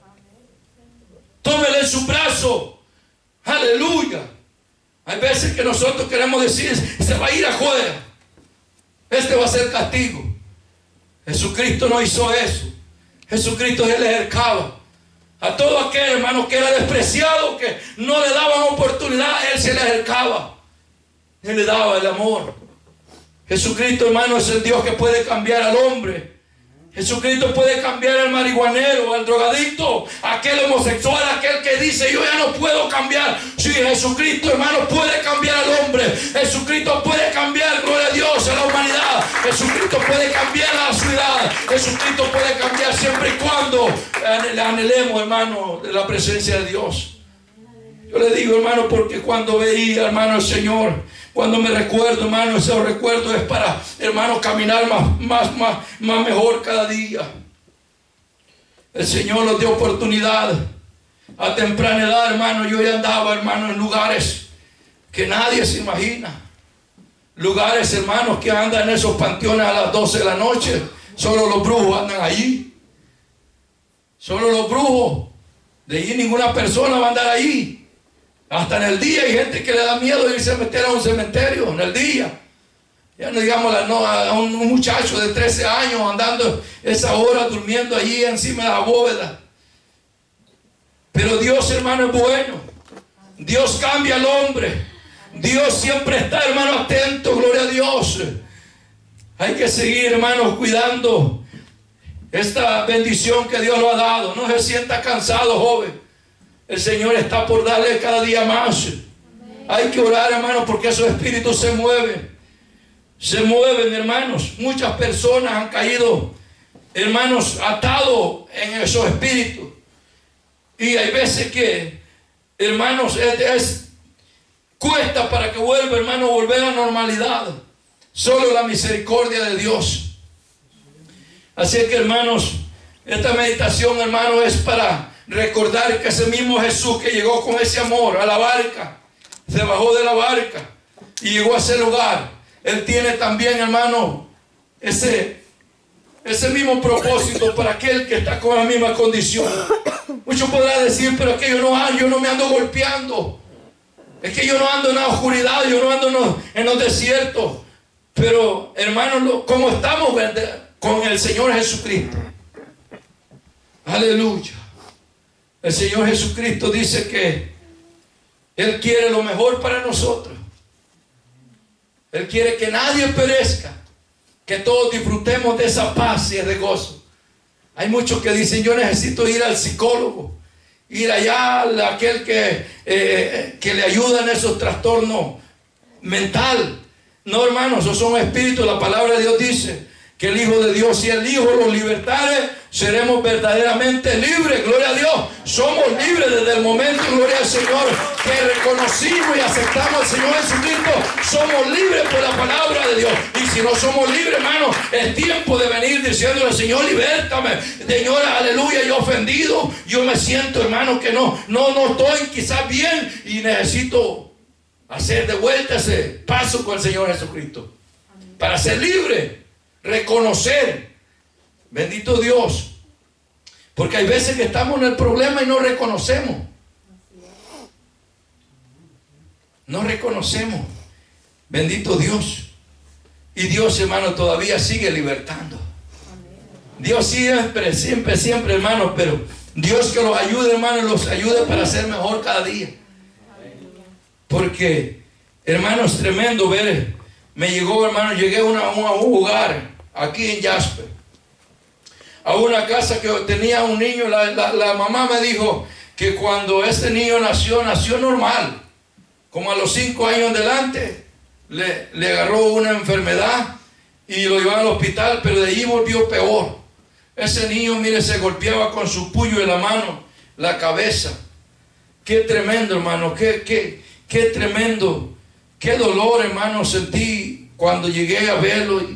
Tómele en su brazo. Aleluya. Hay veces que nosotros queremos decir, se va a ir afuera. Este va a ser castigo. Jesucristo no hizo eso. Jesucristo se le acercaba a todo aquel hermano que era despreciado, que no le daban oportunidad. Él se le acercaba. Él le daba el amor. Jesucristo, hermano, es el Dios que puede cambiar al hombre. Jesucristo puede cambiar al marihuanero, al drogadicto, aquel homosexual, aquel que dice yo ya no puedo cambiar. Sí, Jesucristo, hermano, puede cambiar al hombre. Jesucristo puede cambiar, gloria a Dios, a la humanidad. Jesucristo puede cambiar a la ciudad. Jesucristo puede cambiar siempre y cuando anhelemos, hermano, de la presencia de Dios. Yo le digo, hermano, porque cuando veía, hermano, el Señor, cuando me recuerdo, hermano, ese recuerdo es para, hermano, caminar más mejor cada día. El Señor nos dio oportunidad a temprana edad, hermano. Yo ya andaba, hermano, en lugares que nadie se imagina. Lugares, hermanos, que andan en esos panteones a las 12 de la noche. Solo los brujos andan allí. Solo los brujos. De allí ninguna persona va a andar allí. Hasta en el día hay gente que le da miedo irse a meter a un cementerio en el día. Ya no digamos a un muchacho de 13 años andando esa hora durmiendo allí encima de la bóveda. Pero Dios, hermano, es bueno. Dios cambia al hombre. Dios siempre está, hermano, atento, gloria a Dios. Hay que seguir, hermanos, cuidando esta bendición que Dios lo ha dado. No se sienta cansado, joven. El Señor está por darle cada día más. Hay que orar, hermanos, porque esos espíritus se mueven. Se mueven, hermanos. Muchas personas han caído, hermanos, atados en esos espíritus. Y hay veces que, hermanos, cuesta para que vuelva, hermano, volver a la normalidad. Solo la misericordia de Dios. Así que, hermanos, esta meditación, hermano, es para recordar que ese mismo Jesús que llegó con ese amor a la barca, se bajó de la barca y llegó a ese lugar. Él tiene también, hermano, ese mismo propósito para aquel que está con la misma condición. Muchos podrán decir, pero es que yo no me ando golpeando. Es que yo no ando en la oscuridad, yo no ando en los desiertos. Pero, hermanos, como estamos con el Señor Jesucristo. Aleluya. El Señor Jesucristo dice que Él quiere lo mejor para nosotros. Él quiere que nadie perezca, que todos disfrutemos de esa paz y de gozo. Hay muchos que dicen, yo necesito ir al psicólogo, ir allá a aquel que le ayuda en esos trastornos mental. No, hermanos, esos son espíritus. La palabra de Dios dice que el Hijo de Dios, si el Hijo los libertare, seremos verdaderamente libres. Gloria a Dios. Somos libres desde el momento, gloria al Señor, que reconocimos y aceptamos al Señor Jesucristo. Somos libres por la palabra de Dios. Y si no somos libres, hermano, es tiempo de venir diciéndole, Señor, libértame. Señor, aleluya, yo ofendido. Yo me siento, hermano, que no estoy quizás bien y necesito hacer de vuelta ese paso con el Señor Jesucristo. Para ser libre. Reconocer, bendito Dios, porque hay veces que estamos en el problema y no reconocemos. No reconocemos, bendito Dios. Y Dios, hermano, todavía sigue libertando. Dios siempre, hermano, pero Dios que los ayude, hermano, los ayude para ser mejor cada día. Porque, hermano, es tremendo ver. Me llegó, hermano, llegué a un lugar aquí en Jasper, a una casa que tenía un niño. La mamá me dijo que cuando este niño nació normal. Como a los 5 años en adelante le agarró una enfermedad y lo llevaron al hospital, pero de ahí volvió peor. Ese niño, mire, se golpeaba con su puño en la mano, la cabeza. Qué tremendo, hermano, qué tremendo, qué dolor, hermano, sentí cuando llegué a verlo.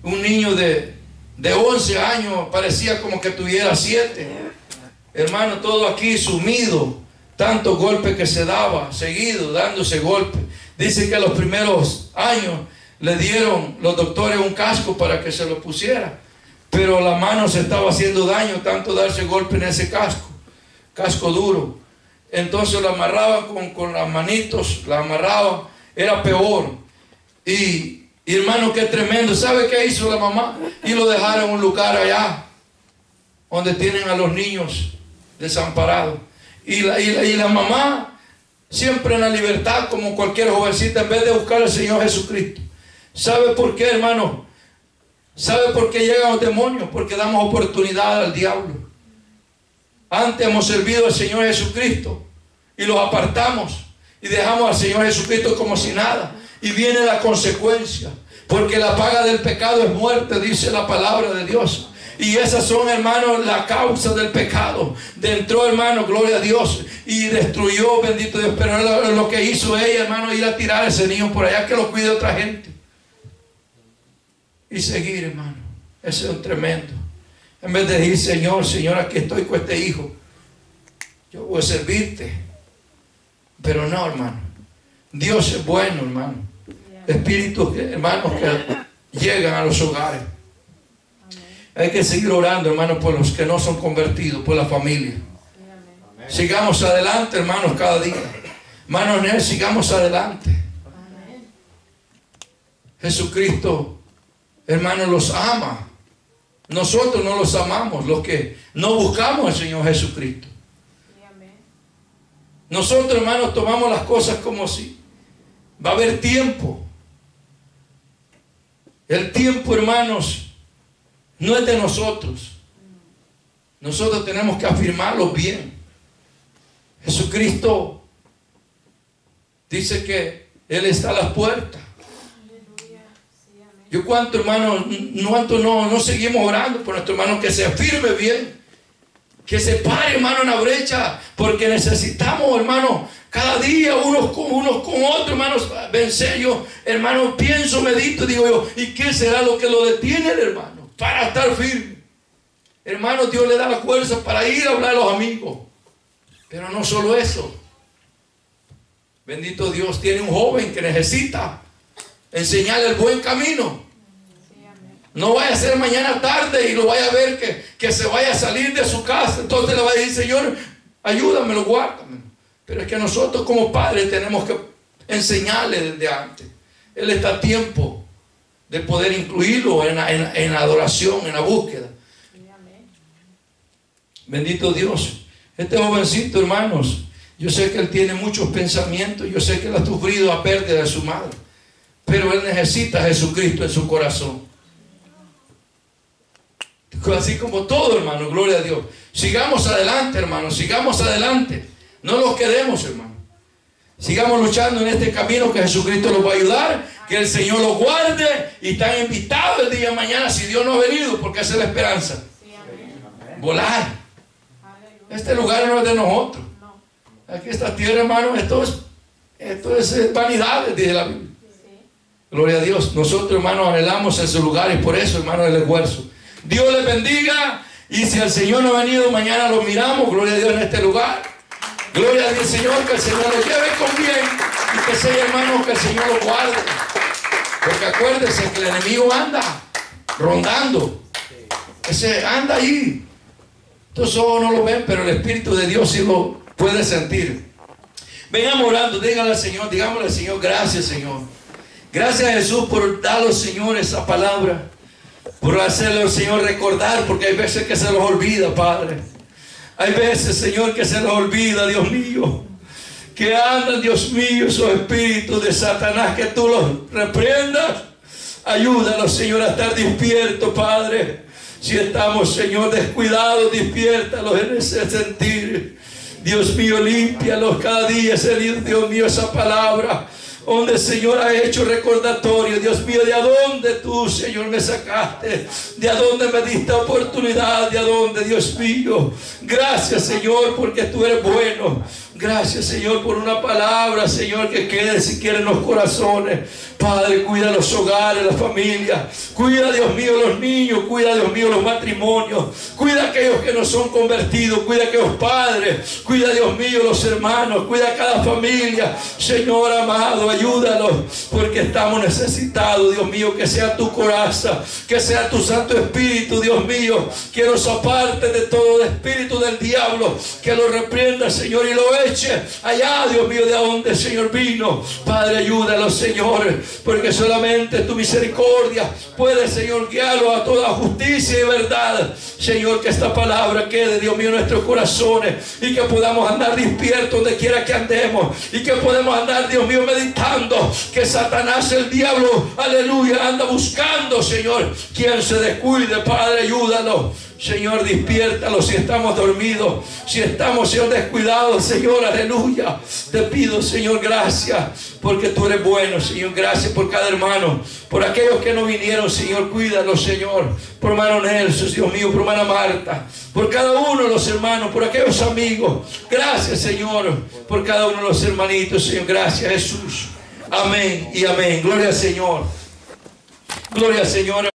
Un niño de 11 años parecía como que tuviera 7. Hermano, todo aquí sumido, tantos golpes que se daba, seguido dándose golpes. Dice que los primeros años le dieron los doctores un casco para que se lo pusiera, pero la mano se estaba haciendo daño, tanto darse golpe en ese casco duro. Entonces lo amarraban con las manitos, la amarraban, era peor. Y hermano, qué tremendo. ¿Sabe qué hizo la mamá? Y lo dejaron en un lugar allá, donde tienen a los niños desamparados. Y la mamá, siempre en la libertad, como cualquier jovencita, en vez de buscar al Señor Jesucristo. ¿Sabe por qué, hermano? ¿Sabe por qué llegan los demonios? Porque damos oportunidad al diablo. Antes hemos servido al Señor Jesucristo y los apartamos y dejamos al Señor Jesucristo como si nada. Y viene la consecuencia, porque la paga del pecado es muerte, dice la palabra de Dios. Y esas son, hermanos, la causa del pecado. Entró, hermano, gloria a Dios, y destruyó, bendito Dios. Pero lo que hizo ella, hermano, ir a tirar a ese niño por allá, que lo cuide otra gente. Y seguir, hermano. Eso es un tremendo. En vez de decir, Señor, aquí estoy con este hijo, yo voy a servirte. Pero no, hermano. Dios es bueno, hermano. Espíritus, hermanos, que llegan a los hogares. Hay que seguir orando, hermanos, por los que no son convertidos, por la familia. Sigamos adelante, hermanos, cada día. Hermanos, sigamos adelante. Jesucristo, hermanos, los ama. Nosotros no los amamos, los que no buscamos al Señor Jesucristo. Nosotros, hermanos, tomamos las cosas como si va a haber tiempo. El tiempo, hermanos, no es de nosotros. Nosotros tenemos que afirmarlo bien. Jesucristo dice que Él está a las puertas. Yo cuánto, hermano, no seguimos orando por nuestro hermano que se afirme bien, que se pare, hermano, en la brecha, porque necesitamos, hermano, cada día unos con otros, hermanos, vencer. Yo, hermano, pienso, medito, digo yo, ¿y qué será lo que lo detiene, hermano? Para estar firme. Hermano, Dios le da la fuerza para ir a hablar a los amigos. Pero no solo eso. Bendito Dios, tiene un joven que necesita enseñarle el buen camino. No vaya a ser mañana tarde y lo vaya a ver que se vaya a salir de su casa. Entonces le va a decir, Señor, ayúdamelo, guárdamelo. Pero es que nosotros como padres tenemos que enseñarle desde antes. Él está a tiempo de poder incluirlo en la adoración, en la búsqueda. Bendito Dios. Este jovencito, hermanos, yo sé que él tiene muchos pensamientos. Yo sé que él ha sufrido la pérdida de su madre. Pero él necesita a Jesucristo en su corazón. Así como todo, hermano, gloria a Dios. Sigamos adelante, hermano, sigamos adelante. No nos quedemos, hermano. Sigamos luchando en este camino que Jesucristo los va a ayudar, que el Señor los guarde, y están invitados el día de mañana, si Dios no ha venido, porque esa es la esperanza. Volar. Este lugar no es de nosotros. Aquí esta tierra, hermano, esto es vanidades, dice la Biblia. Gloria a Dios. Nosotros, hermanos, anhelamos ese lugar, y por eso, hermano, el esfuerzo. Dios les bendiga, y si el Señor no ha venido, mañana lo miramos, gloria a Dios, en este lugar. Gloria a Dios, Señor, que el Señor los lleve con bien, y que sea, hermanos, que el Señor los guarde. Porque acuérdense que el enemigo anda rondando. Ese anda ahí. Estos ojos no lo ven, pero el Espíritu de Dios sí lo puede sentir. Vengamos orando, díganle al Señor, digámosle al Señor, gracias, Señor. Gracias a Jesús por darnos, Señor, esa palabra. Por hacerlo, Señor, recordar, porque hay veces que se los olvida, Padre. Hay veces, Señor, que se los olvida, Dios mío. Que andan, Dios mío, esos espíritus de Satanás, que tú los reprendas. Ayúdanos, Señor, a estar despiertos, Padre. Si estamos, Señor, descuidados, despiértalos en ese sentir. Dios mío, límpialos cada día, Dios mío, esa palabra. Donde, Señor, ha hecho recordatorio, Dios mío, de a dónde tú, Señor, me sacaste, de a dónde me diste oportunidad, de a dónde, Dios mío. Gracias, Señor, porque tú eres bueno. Gracias, Señor, por una palabra, Señor, que quede siquiera en los corazones. Padre, cuida los hogares, las familias. Cuida, Dios mío, los niños. Cuida, Dios mío, los matrimonios. Cuida a aquellos que no son convertidos. Cuida a aquellos padres. Cuida, Dios mío, los hermanos. Cuida a cada familia. Señor amado, ayúdalos, porque estamos necesitados, Dios mío, que sea tu coraza, que sea tu Santo Espíritu, Dios mío, que nos aparte de todo espíritu del diablo, que lo reprenda, Señor, y lo eche allá, Dios mío, de donde, Señor, vino. Padre, ayúdalos, Señor, porque solamente tu misericordia puede, Señor, guiarlo a toda justicia y verdad. Señor, que esta palabra quede, Dios mío, en nuestros corazones, y que podamos andar despiertos donde quiera que andemos, y que podemos andar, Dios mío, meditando que Satanás, el diablo, aleluya, anda buscando, Señor, quien se descuide. Padre, ayúdanos, Señor, despiértalo si estamos dormidos, si estamos, Señor, descuidados, Señor, aleluya. Te pido, Señor, gracias, porque tú eres bueno, Señor. Gracias por cada hermano, por aquellos que no vinieron, Señor, cuídalos, Señor. Por hermano Nelson, Dios mío, por hermana Marta, por cada uno de los hermanos, por aquellos amigos. Gracias, Señor, por cada uno de los hermanitos, Señor. Gracias, Jesús. Amén y amén. Gloria al Señor. Gloria al Señor.